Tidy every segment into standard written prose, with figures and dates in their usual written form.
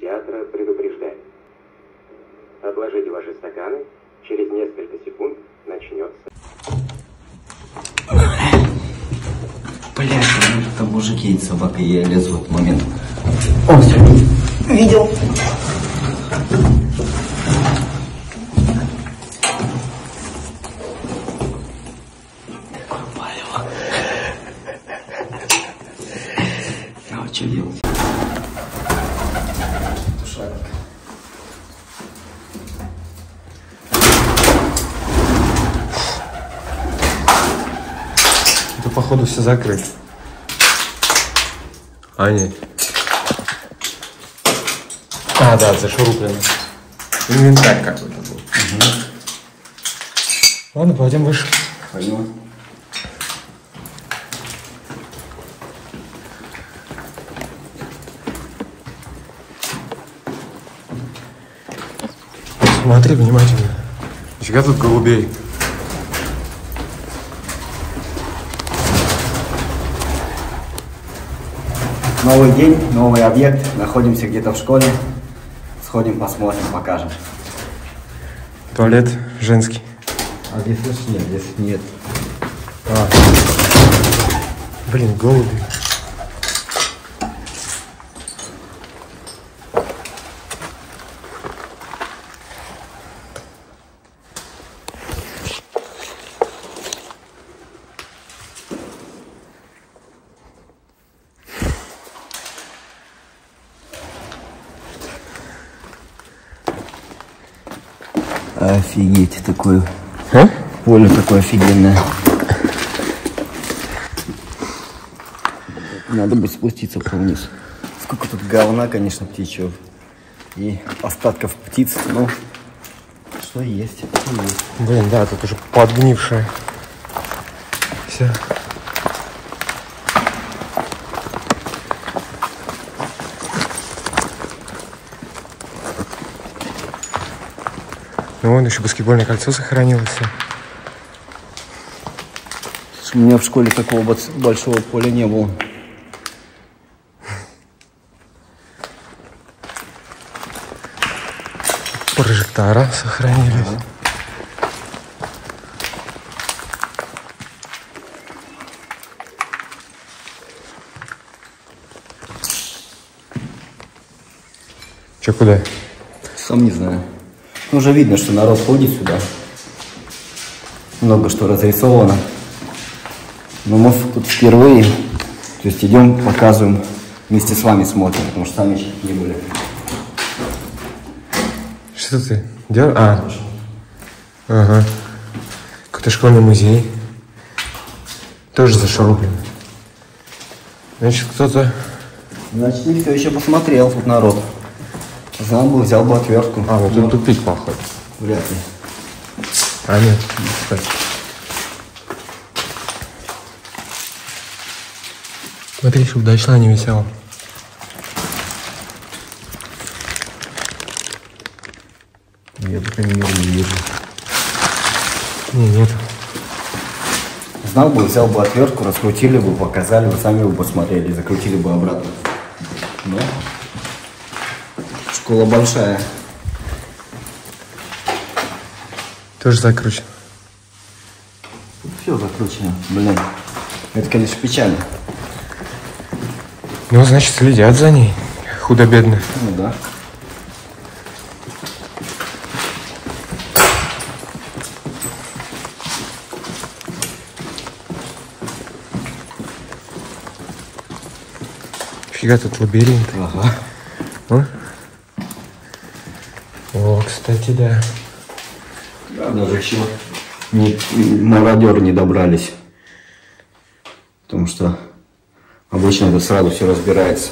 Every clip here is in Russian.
кинотеатра предупреждает. Отложите ваши стаканы, через несколько секунд начнется. Блядь, там мужики и собака, я лезу в этот момент. Он все видел. Такое палево. А вот что делать? Тушарик. Это походу все закрыто. А, нет. А, да, зашуруплено. Инвентарь какой-то был. Угу. Ладно, пойдем выше. Пойдем. Смотри внимательно. Нифига тут голубей. Новый день, новый объект. Находимся где-то в школе. Сходим, посмотрим, покажем. Туалет женский. А здесь нет, здесь нет. А. Блин, голуби. Офигеть, такое А? поле такое офигенное. Надо бы спуститься вниз. Сколько тут говна, конечно, птичьего. И остатков птиц, ну, что есть, что есть. Блин, да, тут уже подгнившая. Все. Ну, вон еще баскетбольное кольцо сохранилось. У меня в школе такого большого поля не было. Прожектора сохранились. Ага. Че, куда? Сам не знаю. Уже видно, что народ ходит сюда. Много что разрисовано. Но мы тут впервые. То есть идем, показываем, вместе с вами смотрим, потому что сами еще не были. Что ты делаешь? А. Ага. Какой-то школьный музей. Тоже зашуруплен. Значит, кто-то... Значит, никто еще посмотрел тут народ. Знал бы, взял бы отвертку. А, вот тут тупик, походу. Вряд ли. А, нет. Кстати. Смотри, чтобы дошла не висела. Я, по крайней мере, не вижу. Нет. Знал бы, взял бы отвертку, раскрутили бы, показали бы, сами бы посмотрели, закрутили бы обратно. Но школа большая. Тоже закручен. Тут все закручено, блин. Это, конечно, печально. Ну, значит, следят за ней. Худо-бедно. Ну да. Фига тут лабиринт. Ага. О, кстати, да. Да, даже еще мародеры не добрались. Потому что обычно это сразу все разбирается.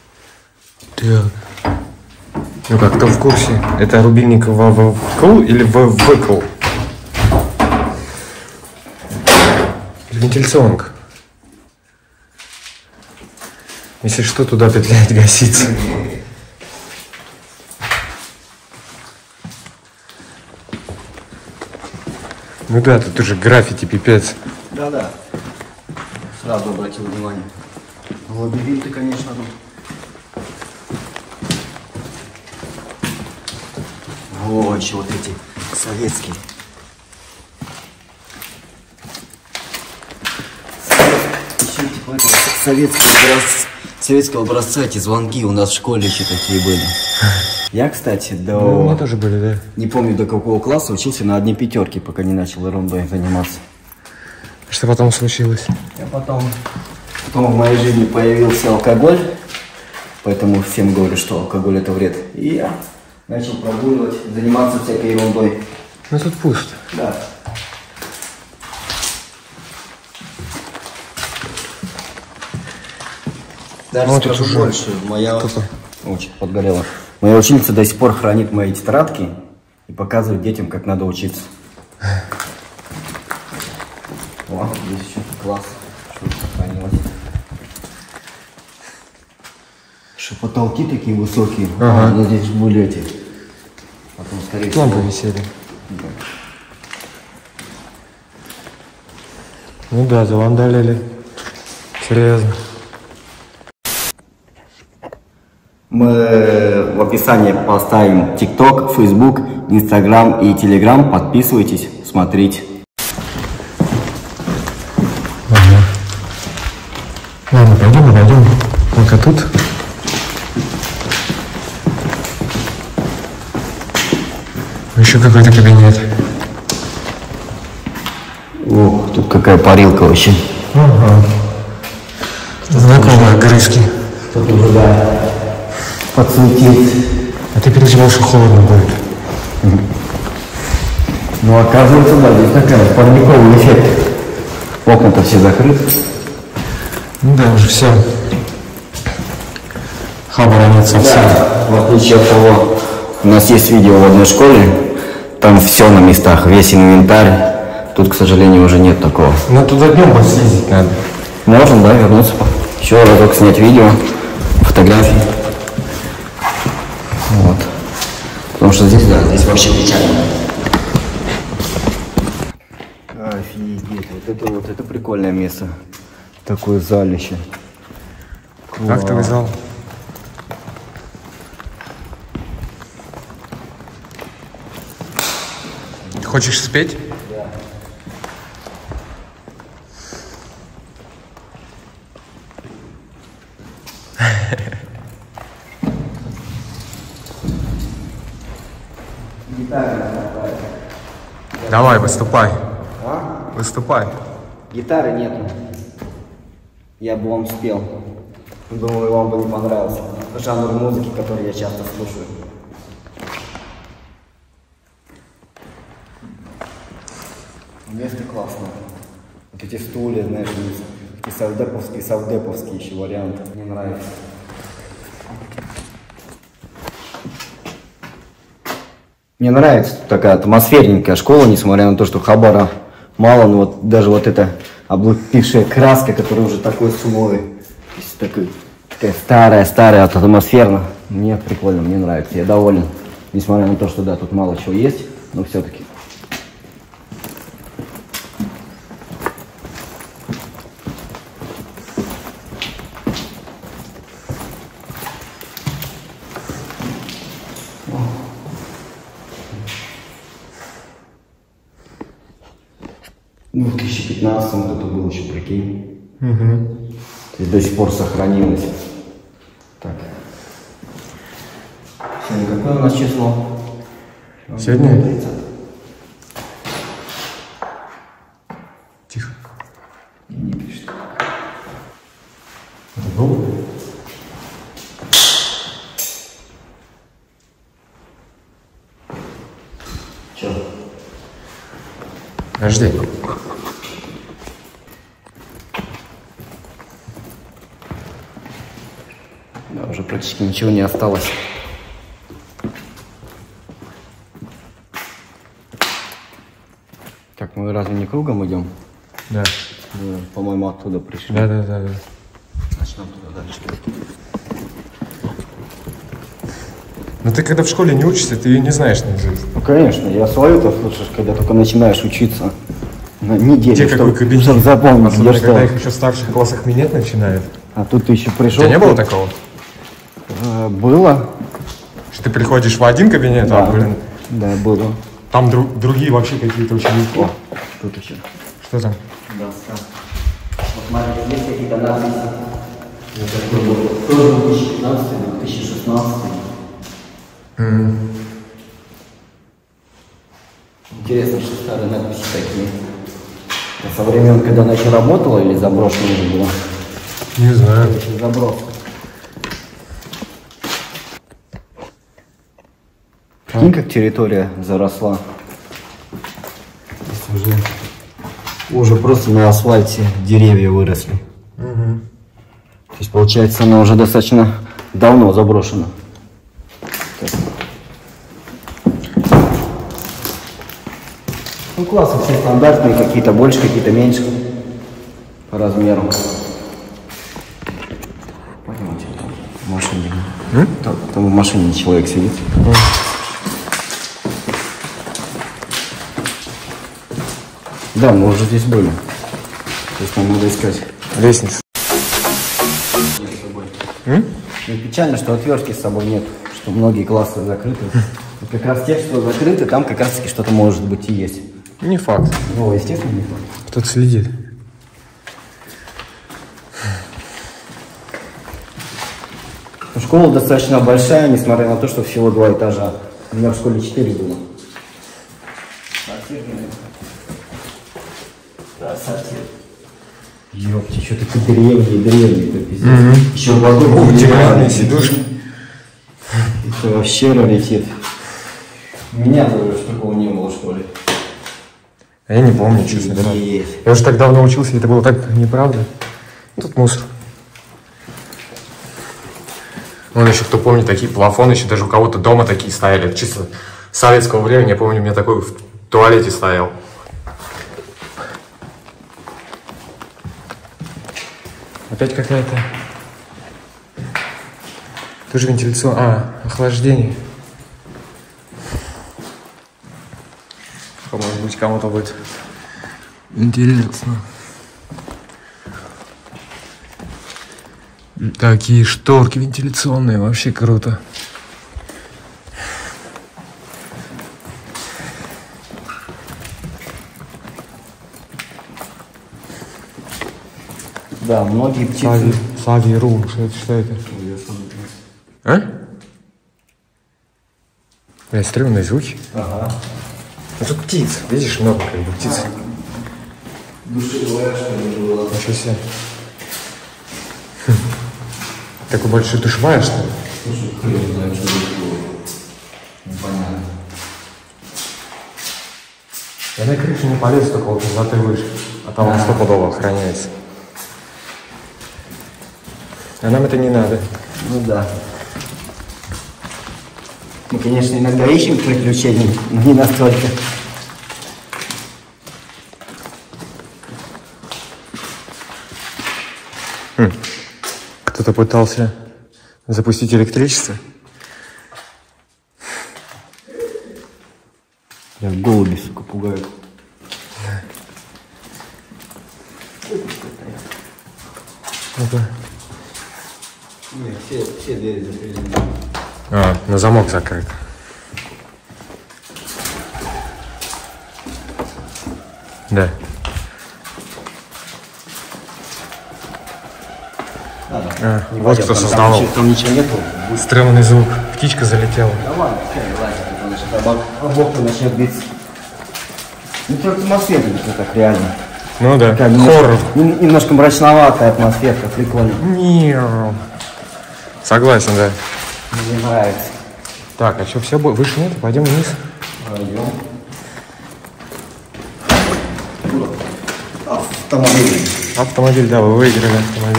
Так. Ну как, кто в курсе? Это рубильник ВВК или ВВК? Вентиляционка. Если что, туда петлять гасится. Ну да, тут уже граффити пипец. Да-да. Сразу обратил внимание. Лабиринты, конечно, тут. О, еще вот эти советские. Еще типа этого советского образца эти звонки у нас в школе еще такие были. Я, кстати, до... Ну, у меня тоже были, да. Не помню, до какого класса учился на одни пятерки, пока не начал ерундой заниматься. Что потом случилось? Потом в моей жизни появился алкоголь, поэтому всем говорю, что алкоголь это вред. И я начал прогуливать, заниматься всякой ерундой. Ну тут пусто. Да. Даже Ну, скажу уже больше. Моя... что-то. Очень подгорела. Моя ученица до сих пор хранит мои тетрадки и показывает детям, как надо учиться. О, здесь еще класс. Что сохранилось. Что потолки такие высокие. Ага. Но здесь были эти. Потом, скорее всего... Лампы висели. Да. Ну да, завандалили. Серьезно. Мы в описании поставим TikTok, Facebook, Instagram и Telegram. Подписывайтесь, смотрите. Ладно. Ладно, пойдем. Пока тут. Еще какой-то кабинет. Ох, тут какая парилка вообще. Ага. Знакомые огрызки. Тут уже, да, подсуетился. А ты переживал, что холодно будет. Ну, оказывается, да, здесь такая парниковый эффект. Окна-то все закрыты. Ну да, уже все. Хабара нет совсем. Да, в отличие от того, у нас есть видео в одной школе, там все на местах, весь инвентарь. Тут, к сожалению, уже нет такого. Ну туда днем съездить надо. Можно, да, вернуться, еще разок снять видео, фотографии. Вот. Потому что здесь, да, здесь вообще печально. Офигеть, вот это прикольное место. Такое залище. Актовый зал. Хочешь спеть? Да. Давай, выступай. А? Выступай. Гитары нету. Я бы вам спел. Думаю, вам бы не понравился. Жанр музыки, который я часто слушаю. Место классное. Вот эти стулья, знаешь, такие совдеповские еще варианты. Мне нравится. Мне нравится такая атмосферненькая школа, несмотря на то, что хабара мало, но вот даже вот эта облупившая краска, которая уже такой сумовой, такая старая, атмосферно. Мне прикольно, мне нравится, я доволен. Несмотря на то, что да, тут мало чего есть, но все-таки. В 2015 вот это было еще, прикинь. Угу. То есть до сих пор сохранилось. Так. Сегодня какое у нас число? Сегодня? 30. Тихо. Не пишет. Ну. Че? Подожди. Да, уже практически ничего не осталось. Так, мы разве не кругом идем? Да. Мы, по-моему, оттуда пришли. Да. Значит, нам туда дальше. Но ты когда в школе не учишься, ты ее не знаешь наизусть. Ну, конечно, я свою-то слушаешь, когда только начинаешь учиться. На неделю, Где какой кабинет? чтобы запомнить, Особенно, где когда что. их еще в старших классах менять начинают. А тут ты еще У пришел. тебя не было такого? Было. Что ты приходишь в один кабинет, Да. а, блин, Да, было. Там другие вообще какие-то ученики. О, тут еще. Что там? Доска. Вот смотрите, есть какие-то надписи. Это тоже 2015, 2016. Интересно, что старые надписи такие. Это со времен, когда она еще работала или заброшена уже была? Не знаю. Это заброска. Прикинь, как территория заросла. Уже просто на асфальте деревья выросли. То есть, получается, она уже достаточно давно заброшена. Ну, классы все стандартные, какие-то больше, какие-то меньше по размеру. Пойдемте, в машине. Там в машине человек сидит. Да, мы уже здесь были. То есть нам надо искать лестницу. И печально, что отвертки с собой нет, что многие классы закрыты. И как раз те, что закрыты, там как раз таки что-то может быть и есть. Не факт. Ну, естественно, не факт. Кто-то следит. Школа достаточно большая, несмотря на то, что всего 2 этажа. У меня в школе 4 было. Да, сортир. Ёпти, что такие древние, это пиздец. Еще вокруг деревянные сидушки. Это вообще раритет. У меня тоже такого не было в школе. А я не помню, честно говоря. Я уже так давно учился, и это было так неправда. Тут мусор. Вон еще, кто помнит, такие плафоны, еще даже у кого-то дома такие стояли. Это чисто советского времени. Я помню, у меня такой в туалете стоял. Опять какая-то... Тоже вентиляция. Охлаждение. Может быть, кому-то будет интересно. Такие шторки вентиляционные, вообще круто. Да, многие птицы. Сави.ру, что это? А? Блядь, стрёмные звуки. Ага. Ну тут птиц, видишь, много как бы птиц. Душевая, что ли, была. Ничего себе. Такой большой душевая, что ли? Слушай, хрен знает, что это было. Непонятно. Я на крышу не полез, только вот высоты выше. А там он стопудово охраняется. А нам это не надо. Ну да. Мы, конечно, иногда ищем приключений, но не настолько. Кто-то пытался запустить электричество. Я голуби, сука, пугают. Ну-ка. Нет, все двери закрыты. На замок закрыт. Да. Вот кто создавал. Там ничего нету. Стрёмный звук. Птичка залетела. Да ладно, ладно, начнет биться. Ну, только атмосфера так реально. Ну да, такая хоррор. Немножко мрачноватая атмосферка, прикольно. Согласен, да. Мне нравится. Так, а что, все выше нет? Пойдем вниз. Пойдем. Автомобиль. Автомобиль, да, вы выиграли автомобиль.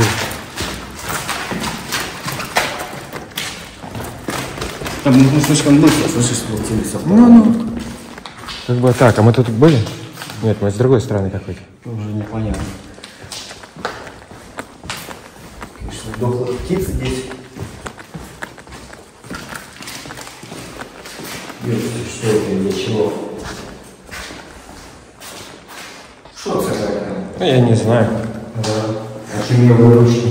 Там мы слишком быстро, слышишь, спустились с автомобиля. Как бы так, а мы тут были? Нет, мы с другой стороны какой-то. Уже непонятно. Конечно, дохлых птиц здесь. Что это, для чего? Что это такое? Ну, я не знаю. Да. А чем ее выручить?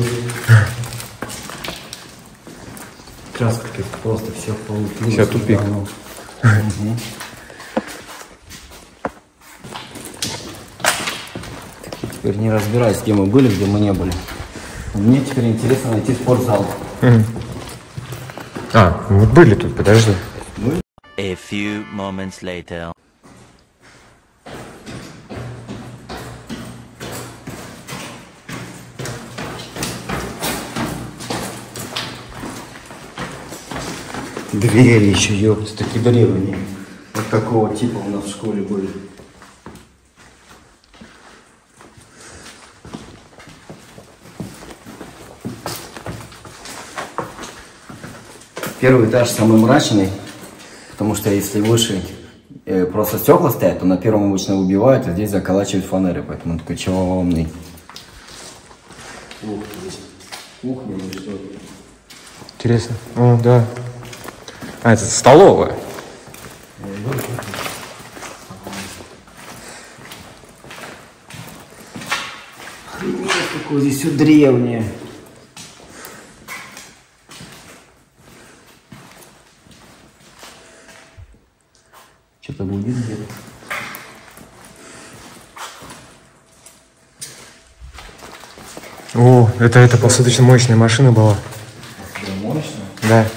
Краска просто все в полу. Все, тупик. Теперь не разбираюсь, где мы были, где мы не были. Мне теперь интересно найти спортзал. А, мы были тут, подожди. A few moments later. Двери еще, ёпта, такие древние. Вот такого типа у нас в школе были. Первый этаж самый мрачный, потому что если выше просто стекла стоят, то на первом обычно убивают, а здесь заколачивают фанеры, поэтому он такой черный. Ух, здесь кухня или что? Интересно. О, да. А, это столовая. Охренеть, какое здесь все древнее. Что-то будет где-то. О, это посудочно-моечная машина была. Мощно? Да.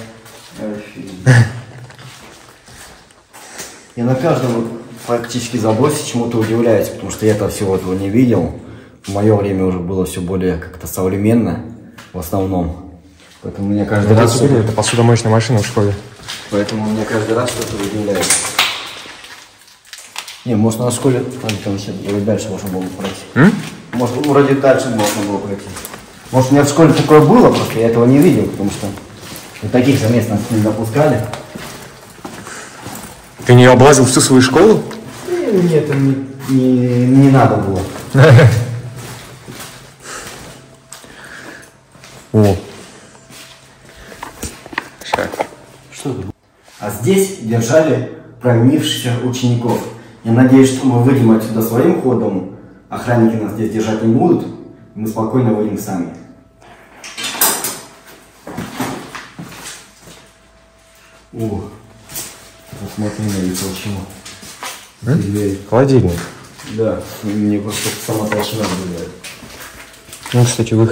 Я на каждом практически забросе чему-то удивляюсь, потому что я-то всего этого не видел. В мое время уже было все более как-то современно, в основном. Поэтому мне каждый раз... Это посудомоечная машина в школе. Поэтому мне каждый раз что-то удивляет. Не, может, на школе там еще дальше можно было пройти. Может, вроде дальше можно было пройти. Может, у меня в школе такое было, просто я этого не видел, потому что вот таких же мест нас не допускали. Ты не облазил всю свою школу? Нет, не надо было. О. Что это? А здесь держали провинившихся учеников. Я надеюсь, что мы выйдем отсюда своим ходом. Охранники нас здесь держать не будут. Мы спокойно выйдем сами. О, посмотри на лицо чего. Холодильник. Да, мне просто сама толщина выглядит. Ну, кстати, выход.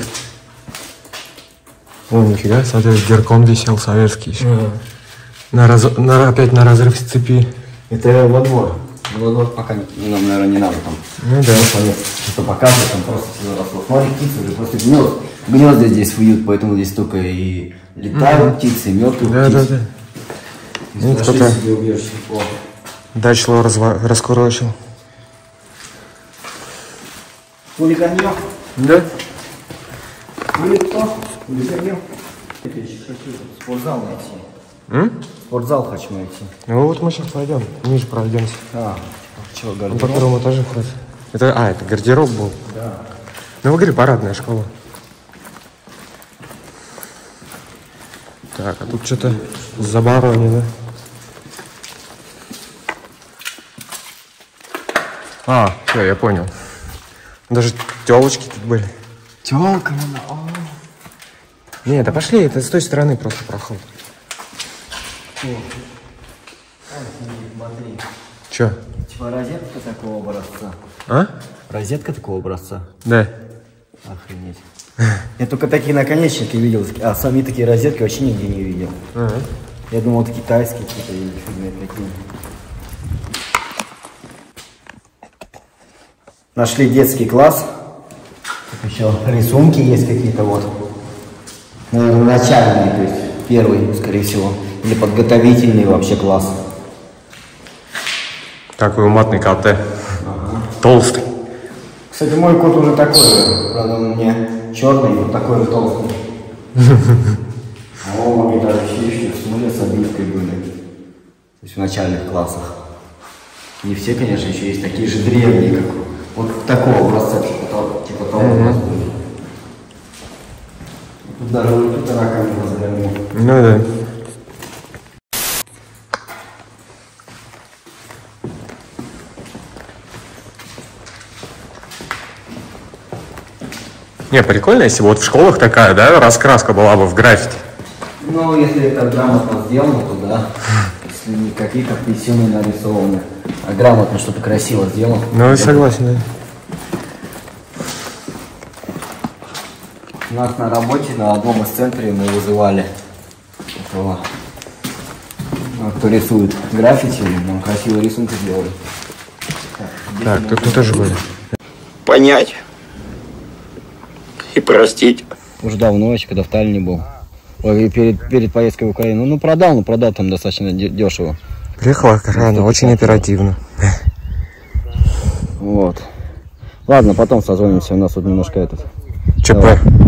О, нифига, смотри, геркон висел советский еще. Опять на разрыв цепи. Это во двор. Во двор пока нам, наверное, не надо там. Ну да. Что показывать, там просто все росло. Смотри, птицы уже просто гнезда здесь вьют, поэтому здесь только и летают птицы, и мертвые птицы. Да. Ну, кто-то дачло раскурочил. Хулиганье? Да. Хули кто? Хулиганье? Я хочу спортзал найти. Спортзал хочу найти. Ну вот мы сейчас пойдем, ниже пройдемся. Чего, По гардероб? первому этажу вход. Это гардероб был. Да. Ну, вы говорили, парадная школа. Так, а тут что-то заборонено. А, все, я понял. Даже телочки тут были. Тёлка, Нет, да пошли, это с той стороны просто проход. Смотри. Че? Типа розетка такого образца. А? Розетка такого образца. Да. Охренеть. Я только такие наконечники видел, а сами такие розетки вообще нигде не видел. Я думал, это китайские какие-то или фигня такие. Нашли детский класс. Тут еще рисунки есть какие-то вот. Наверное, начальные, то есть первый, скорее всего. Или подготовительный вообще класс. Такой матный КТ. Толстый. Кстати, мой кот уже такой же. Правда, он у меня черный, но такой же толстый. А у меня даже еще в смоле с обивкой были. То есть в начальных классах. Не все, конечно, еще есть такие же древние, как вот такого образца, типа того образца были. Тут даже тут раками разгромил. Ну да. Не, прикольно, если бы вот в школах такая, да, раскраска была бы в граффити. Ну, если это грамотно сделано, то да. не какие-то писюны нарисованы, а грамотно что-то красиво сделал. Ну, я согласен, да. У нас на работе на одном из центров мы вызывали этого, кто рисует граффити, нам красивые рисунки сделали. Так, тут мы тоже были. Понять и простить. Уже давно, еще когда в Таллине был. Ой, перед поездкой в Украину. Ну, продал там достаточно дешево. Приехала охрана, очень оперативно. Вот. Ладно, потом созвонимся, у нас тут немножко ЧП.